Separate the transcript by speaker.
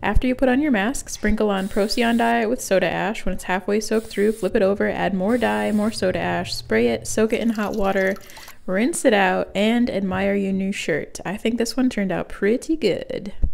Speaker 1: After you put on your mask, sprinkle on Procyon dye with soda ash. When it's halfway soaked through, flip it over, add more dye, more soda ash, spray it, soak it in hot water, rinse it out, and admire your new shirt. I think this one turned out pretty good.